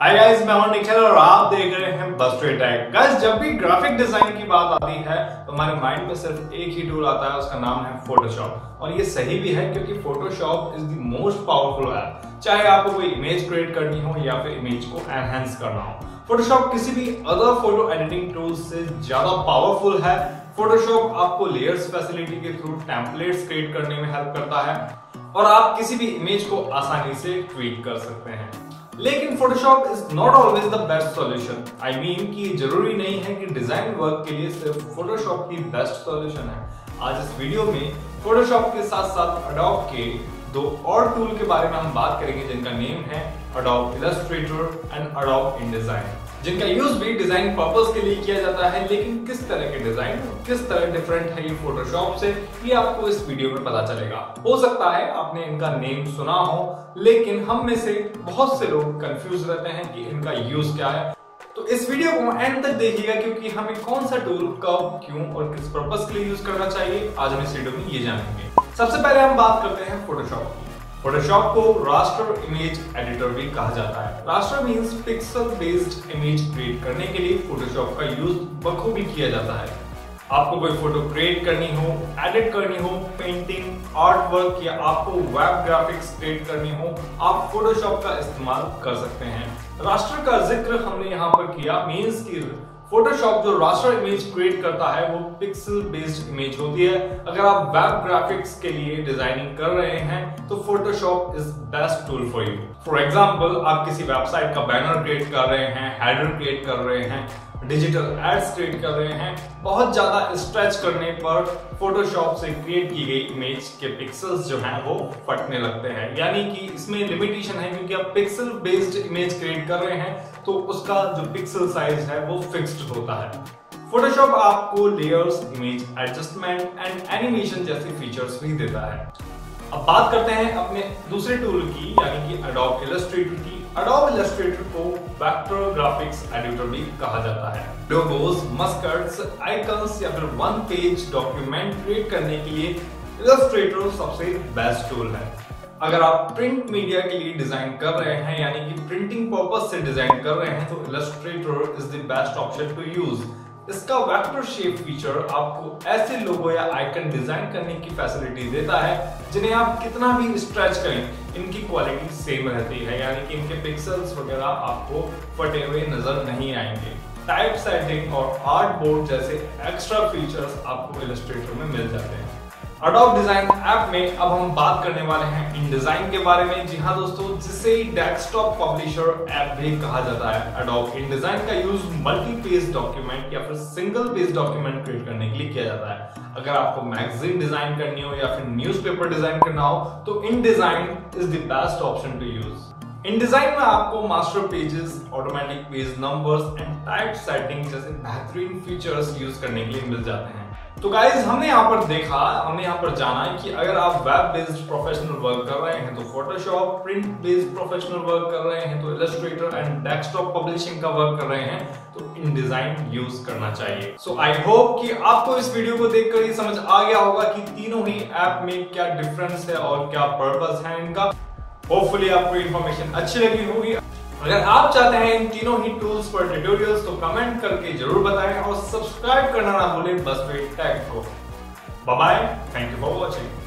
Hi guys, मैं हूं निखिल और आप देख रहे हैं बस्ट्रेट टैग। गाइस, जब भी ग्राफिक डिजाइन की बात आती है तो हमारे माइंड में सिर्फ एक ही टूल आता है, उसका नाम है फोटोशॉप। और ये सही भी है क्योंकि Photoshop is the most powerful app. चाहे आपको कोई इमेज क्रिएट करनी हो या फिर इमेज को एनहांस करना हो, फोटोशॉप किसी भी अदर फोटो एडिटिंग टूल से ज्यादा पावरफुल है। फोटोशॉप आपको लेयर्स फैसिलिटी के थ्रू टेम्पलेट्स क्रिएट करने में हेल्प करता है और आप किसी भी इमेज को आसानी से ट्वीट कर सकते हैं। लेकिन Photoshop is not always the best solution. I mean कि जरूरी नहीं है कि डिजाइन वर्क के लिए सिर्फ फोटोशॉप ही बेस्ट सॉल्यूशन है। आज इस वीडियो में फोटोशॉप के साथ साथ एडोब के दो और टूल के बारे में हम बात करेंगे, जिनका नेम है Adobe Illustrator and Adobe InDesign, जिनका यूज भी डिजाइन पर्पस के लिए किया जाता है। लेकिन किस तरह के डिजाइन, किस तरह डिफरेंट है ये फोटोशॉप से, ये आपको इस वीडियो में पता चलेगा। हो सकता है आपने इनका नेम सुना हो, लेकिन हम में से बहुत से लोग कंफ्यूज रहते हैं कि इनका यूज क्या है। तो इस वीडियो को एंड तक देखिएगा क्योंकि हमें कौन सा टूल कब, क्यों और किस पर्पस के लिए यूज करना चाहिए, आज हम इस वीडियो में ये जानेंगे। सबसे पहले हम बात करते हैं फोटोशॉप की। फोटोशॉप को रास्टर इमेज एडिटर भी कहा जाता है। Raster means pixel based image create करने के लिए फोटोशॉप का यूज बखूबी किया जाता है। आपको कोई फोटो क्रिएट करनी हो, एडिट करनी हो, पेंटिंग, आर्ट वर्क या आपको वेब ग्राफिक्स क्रिएट करनी हो, आप फोटोशॉप का इस्तेमाल कर सकते हैं। रास्टर का जिक्र हमने यहाँ पर किया, मींस की फोटोशॉप जो रास्टर इमेज क्रिएट करता है वो पिक्सल बेस्ड इमेज होती है। अगर आप वेब ग्राफिक्स के लिए डिजाइनिंग कर रहे हैं तो Photoshop is best tool for you. For example, आप किसी वेबसाइट का बैनर क्रिएट कर रहे हैं, हेडर क्रिएट कर रहे हैं, डिजिटल एड्स क्रिएट कर रहे हैं, बहुत ज्यादा स्ट्रेच करने पर फोटोशॉप से क्रिएट की गई इमेज के पिक्सल्स जो हैं वो फटने लगते हैं। यानी कि इसमें लिमिटेशन है क्योंकि आप पिक्सल बेस्ड इमेज क्रिएट कर रहे हैं तो उसका जो पिक्सल साइज है वो फिक्स्ड होता है। फोटोशॉप आपको layers, image adjustment and animation जैसे फीचर्स भी देता है। अब बात करते हैं अपने दूसरे टूल की, यानी कि एडोब इलस्ट्रेटर की। एडोब इलस्ट्रेटर को वेक्टर ग्राफिक्स एडिटर भी कहा जाता है। लोगोस, मस्कट्स, आइकन्स या फिर वन पेज डॉक्यूमेंट क्रिएट करने के लिए इलस्ट्रेटर सबसे बेस्ट टूल है। अगर आप प्रिंट मीडिया के लिए डिजाइन कर रहे हैं, यानी कि प्रिंटिंग पर्पस से डिजाइन कर रहे हैं, तो Illustrator is the best option to use. इसका वेक्टर शेप फीचर आपको ऐसे लोगो या आइकन डिजाइन करने की फैसिलिटी देता है जिन्हें आप कितना भी स्ट्रेच करें, इनकी क्वालिटी सेम रहती है, यानी कि इनके पिक्सल्स वगैरह आपको फटे हुए नजर नहीं आएंगे। टाइप सेटिंग और आर्ट बोर्ड जैसे एक्स्ट्रा फीचर्स आपको इलस्ट्रेटर में मिल जाते हैं। एडोब डिजाइन ऐप में अब हम बात करने वाले हैं InDesign के बारे में। जी हाँ दोस्तों, जिसे डेस्कटॉप पब्लिशर ऐप भी कहा जाता है। एडोब InDesign का यूज मल्टी पेज डॉक्यूमेंट या फिर सिंगल पेज डॉक्यूमेंट क्रिएट करने के लिए किया जाता है। अगर आपको मैगजीन डिजाइन करनी हो या फिर न्यूज़पेपर डिजाइन करना हो तो InDesign is the best option to use. InDesign में आपको master pages, automatic page numbers and type setting जैसे बेहतरीन फीचर्स यूज करने के लिए मिल जाते हैं। तो गाइज, हमने यहाँ पर देखा, हमने यहाँ पर जाना कि अगर आप वेब बेस्ड प्रोफेशनल वर्क कर रहे हैं तो Photoshop, print based professional work कर रहे हैं तो इलस्ट्रेटर एंड डेस्कटॉप पब्लिशिंग का वर्क कर रहे हैं तो InDesign यूज करना चाहिए। सो आई होप कि आपको इस वीडियो को देखकर ये समझ आ गया होगा कि तीनों ही ऐप में क्या डिफरेंस है और क्या पर्पस है इनका। होपफुली आपको इन्फॉर्मेशन अच्छी लगी होगी। अगर आप चाहते हैं इन तीनों ही टूल्स पर ट्यूटोरियल्स तो कमेंट करके जरूर बताएं और सब्सक्राइब करना ना भूलें बस्ट्रेट टैग को। Bye bye, thank you for watching.